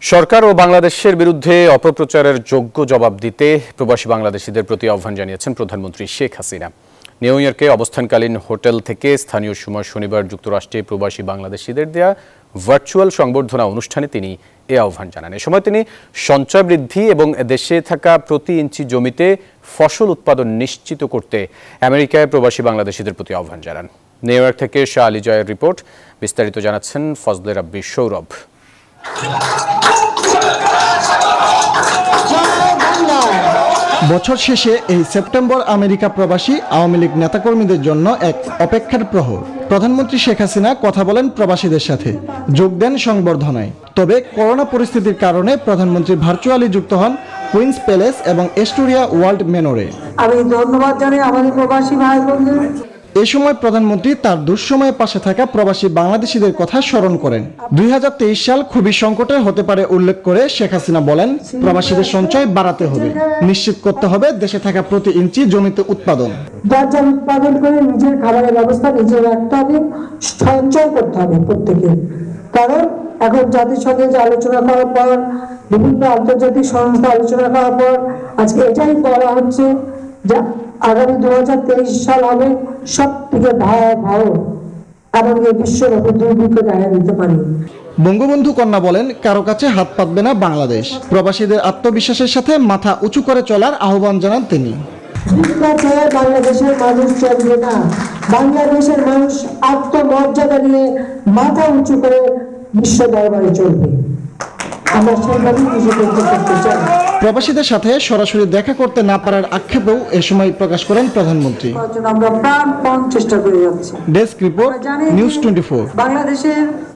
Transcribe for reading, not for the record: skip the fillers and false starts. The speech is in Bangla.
সরকার ও বাংলাদেশের বিরুদ্ধে অপপ্রচারের যোগ্য জবাব দিতে প্রবাসী বাংলাদেশিদের প্রতি আহ্বান জানিয়েছেন প্রধানমন্ত্রী শেখ হাসিনা। নিউ ইয়র্কে অবস্থানকালীন হোটেল থেকে স্থানীয় সময় শনিবার যুক্তরাষ্ট্রে প্রবাসী বাংলাদেশিদের দেয়া ভার্চুয়াল সংবর্ধনা অনুষ্ঠানে তিনি এই আহ্বান জানান। এ সময় তিনি সঞ্চয় বৃদ্ধি এবং দেশে থাকা প্রতি ইঞ্চি জমিতে ফসল উৎপাদন নিশ্চিত করতে আমেরিকায় প্রবাসী বাংলাদেশিদের প্রতি আহ্বান জানান। নিউ ইয়র্ক থেকে শাহ আলী জয়ের রিপোর্ট, বিস্তারিত জানাচ্ছেন ফজলে রাব্বি সৌরভ। বছর শেষে এই সেপ্টেম্বর আমেরিকা প্রবাসী আওয়ামী লীগ নেতাকর্মীদের জন্য এক অপেক্ষার প্রহর। প্রধানমন্ত্রী শেখ হাসিনা কথা বলেন প্রবাসীদের সাথে, যোগ দেন সংবর্ধনায়। তবে করোনা পরিস্থিতির কারণে প্রধানমন্ত্রী ভার্চুয়ালি যুক্ত হন কুইন্স প্যালেস এবং এস্টোরিয়া ওয়ার্ল্ড মেনরে। আমি ধন্যবাদ জানাই আমাদের প্রবাসী ভাই বোনদের। এ সময় প্রধানমন্ত্রী তার দুঃসময়ে পাশে থাকা প্রবাসী বাংলাদেশিদের কথা স্মরণ করেন। 2023 সাল খুবই সংকটের হতে পারে উল্লেখ করে শেখ হাসিনা বলেন, প্রবাসীদের সঞ্চয় বাড়াতে হবে, নিশ্চিত করতে হবে দেশে থাকা প্রতি ইঞ্চি জমিতে উৎপাদন। বাজার উৎপাদন করে নিজের খাবারের ব্যবস্থা নিজে রাখতে হবে, সঞ্চয় করতে হবে প্রত্যেকে। কারণ এখন জাতিসংঘে যে আলোচনা করার পর, বিভিন্ন আন্তর্জাতিক সংস্থা আলোচনা করার পর আজকে এটাই বলা হচ্ছে যে আগামী 2023 সাল হবে সব থেকে ভয়াবহ এবং এই বিশ্বব্যাপী দুর্ভিক্ষ দেখা দিতে পারে। বঙ্গবন্ধু কন্যা বলেন, কারো কাছে হাত পাতবে না বাংলাদেশ। প্রবাসীদের আত্মবিশ্বাসের সাথে মাথা উঁচু করে চলার আহ্বান জানান তিনি। বাংলাদেশের মানুষ চলবে না, বাংলাদেশের মানুষ আত্মমর্যাদা নিয়ে মাথা উঁচু করে বিশ্ব দরবারে চলবে। আমরা সেইভাবেই নিজেকে করতে চাই। প্রবাসীদের সাথে সরাসরি দেখা করতে না পারার আক্ষেপও এ সময় প্রকাশ করেন প্রধানমন্ত্রী। আমরা প্রাণপণ চেষ্টা করে যাচ্ছি। Desk report, news 24। বাংলাদেশের